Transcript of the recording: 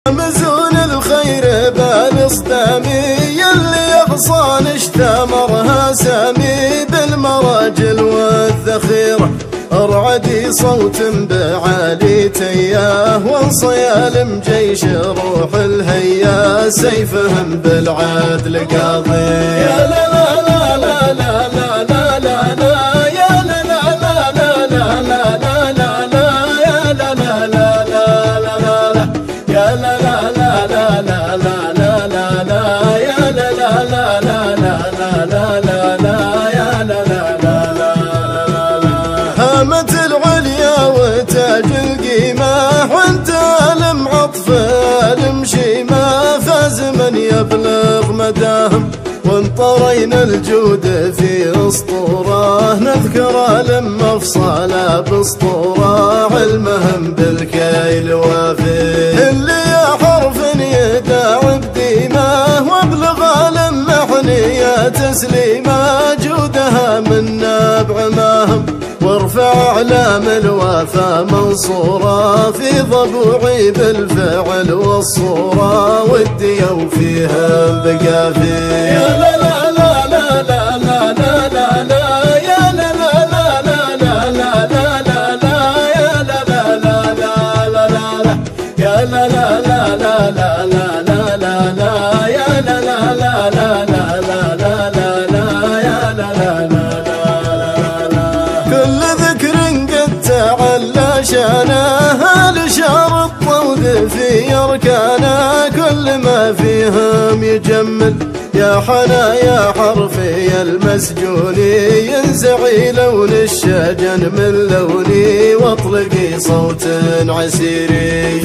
مزون الخير بالإصدامي اللي أغصان اشتمرها سامي بالمراجل والذخيرة ارعدي صوت بعالي تياه وانصيالم جيش روح الهيا سيفهم بالعدل قاضي. يا لا لا لا لا لا لا لا لا لا يا لا لا لا لا لا لا لا لا لا يا لا لا لا لا لا لا يا لا لا لا لا لا لا لا لا لا يا لا لا لا لا لا لا لا لا لا يا لا لا لا لا لا هامت العليا وتاج القيمة وانت الم عطف المشيمة فاز من يبلغ مداهم وانطرينا الجود في اسطوره نذكر لما افصل باسطوره علمهم بالكيل وافي اللي يا حرف يداعب ديمه وابلغ لما حنيه تسليمه جودها من نبع ماهم وارفع اعلام الوفا منصوره في ضبوعي بالفعل والصوره ودي وفيهم بقافي. يا لا لا لا لا لا لا لا لا لا يا لا لا لا لا لا لا لا لا لا يا لا لا لا لا لا لا يا لا لا لا لا لا لا لا لا لا يا لا لا لا لا لا لا لا لا لا يا لا لا لا لا لا كل ذكر قد تعلى شانه لشار الطود في أركانه كل ما فيهم يجمل يا حنا يا حرفي المسجوني ينزعي لون الشجن من لوني واطلقي صوت عسيري.